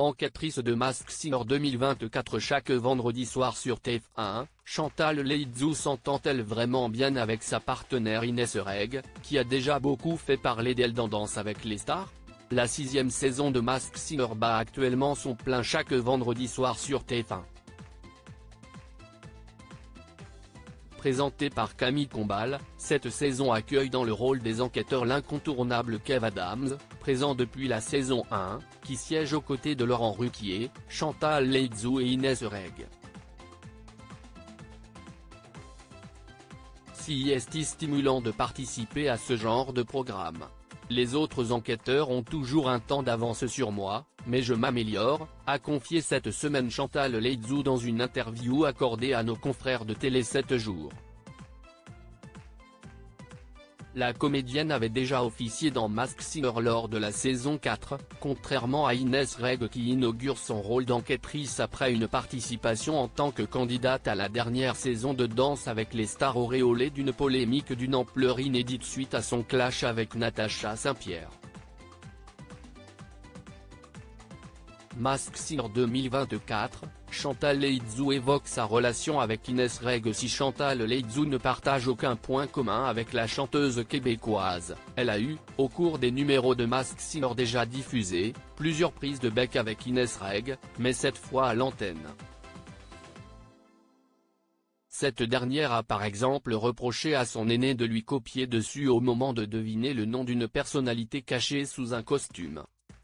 Enquêtrice de Masked Singer 2024 chaque vendredi soir sur TF1, Chantal Leidzu s'entend-elle vraiment bien avec sa partenaire Inès Reg, qui a déjà beaucoup fait parler d'elle dans Danse avec les stars? La 6e saison de Masked Singer bat actuellement son plein chaque vendredi soir sur TF1. Présentée par Camille Combal, cette saison accueille dans le rôle des enquêteurs l'incontournable Kev Adams, présent depuis la saison 1, qui siège aux côtés de Laurent Ruquier, Chantal Leidzu et Inès Reg. Si est stimulant de participer à ce genre de programme. Les autres enquêteurs ont toujours un temps d'avance sur moi, mais je m'améliore, a confié cette semaine Chantal Leidzu dans une interview accordée à nos confrères de Télé 7 jours. La comédienne avait déjà officié dans Masked Singer lors de la saison 4, contrairement à Inès Reg qui inaugure son rôle d'enquêtrice après une participation en tant que candidate à la dernière saison de Danse avec les stars auréolée d'une polémique d'une ampleur inédite suite à son clash avec Natacha Saint-Pierre. Masked Singer 2024, Chantal Leidzu évoque sa relation avec Inès Reg. Si Chantal Leidzu ne partage aucun point commun avec la chanteuse québécoise, elle a eu, au cours des numéros de Masked Singer déjà diffusés, plusieurs prises de bec avec Inès Reg, mais cette fois à l'antenne. Cette dernière a par exemple reproché à son aîné de lui copier dessus au moment de deviner le nom d'une personnalité cachée sous un costume,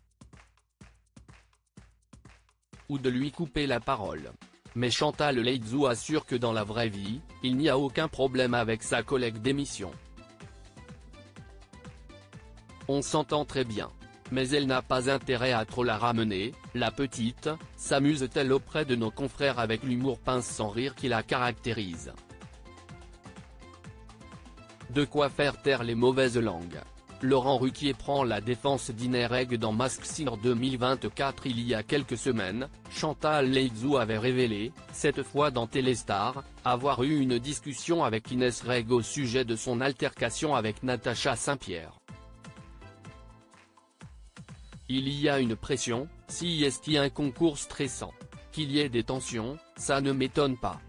ou de lui couper la parole. Mais Chantal Leidzu assure que dans la vraie vie, il n'y a aucun problème avec sa collègue d'émission. On s'entend très bien. Mais elle n'a pas intérêt à trop la ramener, la petite, s'amuse-t-elle auprès de nos confrères avec l'humour pince sans rire qui la caractérise. De quoi faire taire les mauvaises langues. Laurent Ruquier prend la défense d'Inès Reg dans Masked Singer 2024. Il y a quelques semaines, Chantal Leidzu avait révélé, cette fois dans Téléstar, avoir eu une discussion avec Inès Reg au sujet de son altercation avec Natacha Saint-Pierre. Il y a une pression, si est un concours stressant. Qu'il y ait des tensions, ça ne m'étonne pas.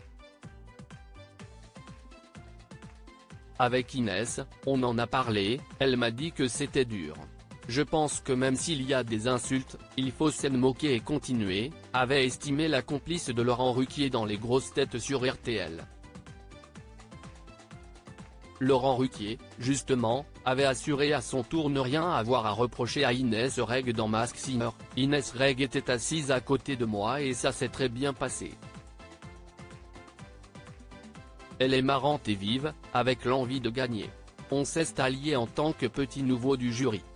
Avec Inès, on en a parlé, elle m'a dit que c'était dur. Je pense que même s'il y a des insultes, il faut s'en moquer et continuer, avait estimé la complice de Laurent Ruquier dans Les Grosses Têtes sur RTL. Laurent Ruquier, justement, avait assuré à son tour ne rien avoir à reprocher à Inès Reg dans Masked Singer. Inès Reg était assise à côté de moi et ça s'est très bien passé. Elle est marrante et vive, avec l'envie de gagner. On s'est allié en tant que petit nouveau du jury.